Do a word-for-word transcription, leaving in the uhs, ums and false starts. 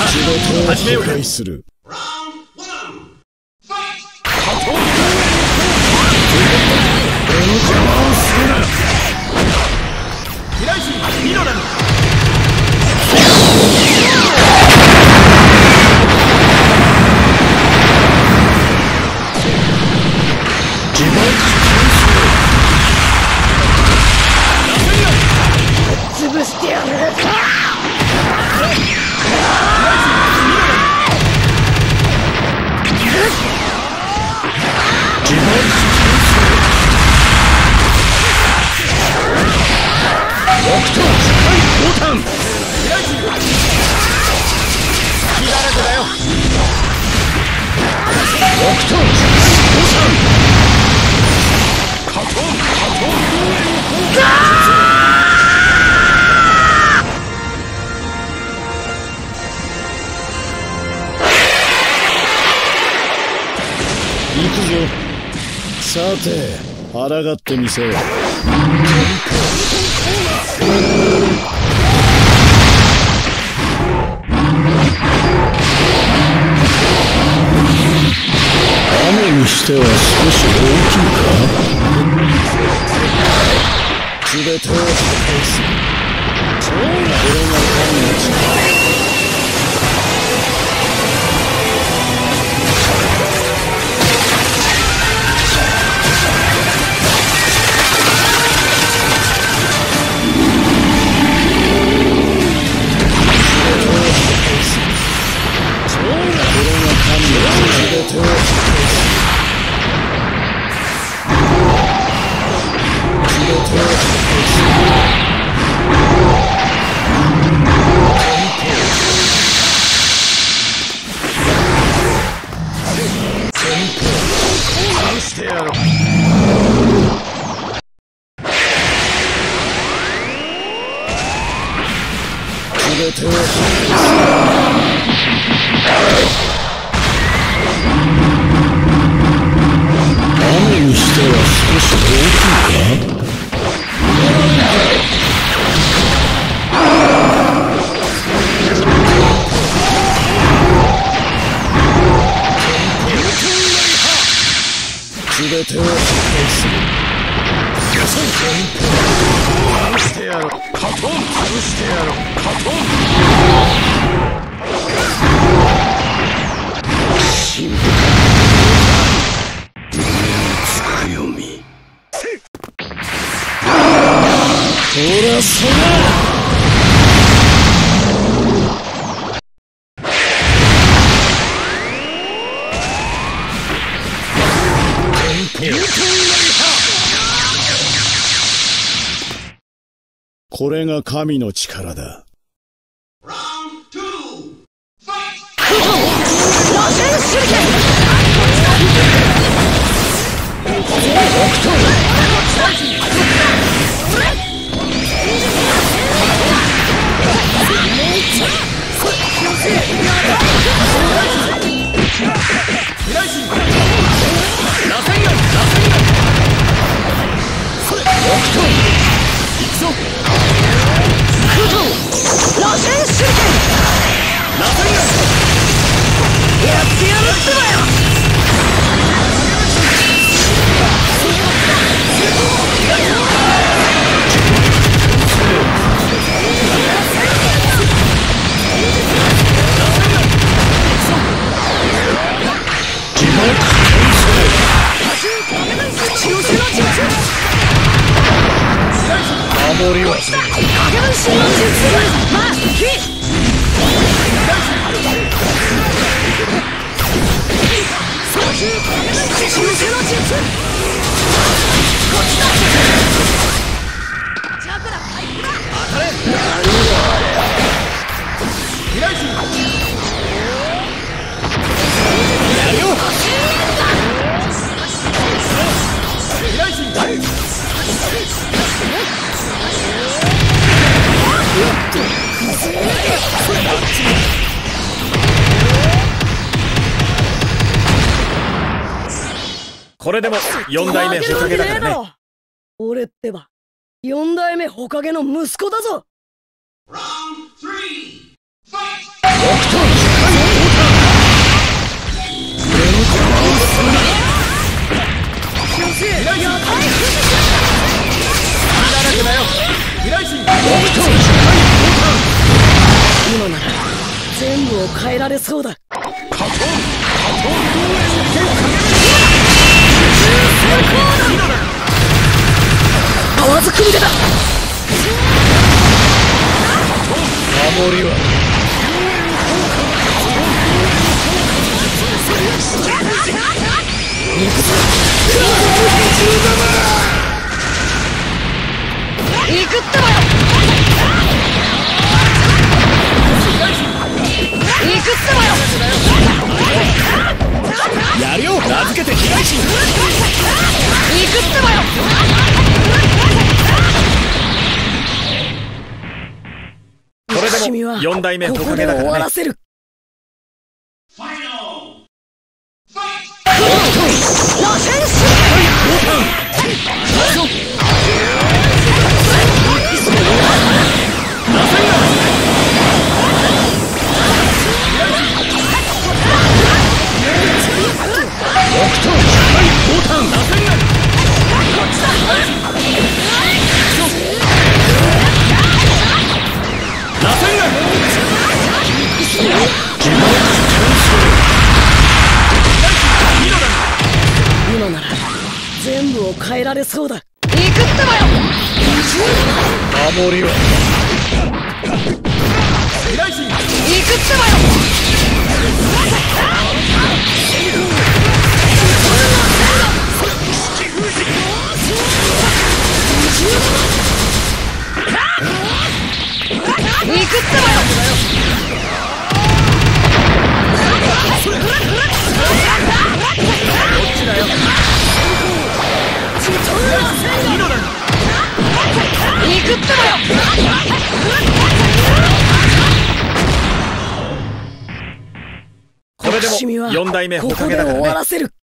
始めようか。 する。 飛来神ミノラム。 潰してやる。 行くぞ。さて、抗ってみせよ。雨にしては少し大きいか。全てを破壊する。これが神の力。雨にしては少し大きいか。全てを破壊する。潰してやろう。カトン。潰してやろう。カトン。神父か。強み。ほらそら。これが神の力だ。守りはしない。影分身の術。まあ、キー。中手の術。こっちだ。チャクラ回復だ。当たれ。何だあれ。飛来神。やるよ。飛来神だ。 これでも四代目火影だからね。 俺ってば四代目火影の息子だぞ。 北斗全部を変えられそうだ。泡ずくんでだ。 守りは行くってばよ。行くってばよ。 やるよ。名付けて被害神。 行くってばよ。 これでもよん代目ここで終わらせる。今なら全部を変えられそうだ。行くってばよ。 守りは行くってばよ。行くってばよ。行くってばよ。 これでもよん代目ここ火影だからね。 で終わらせる。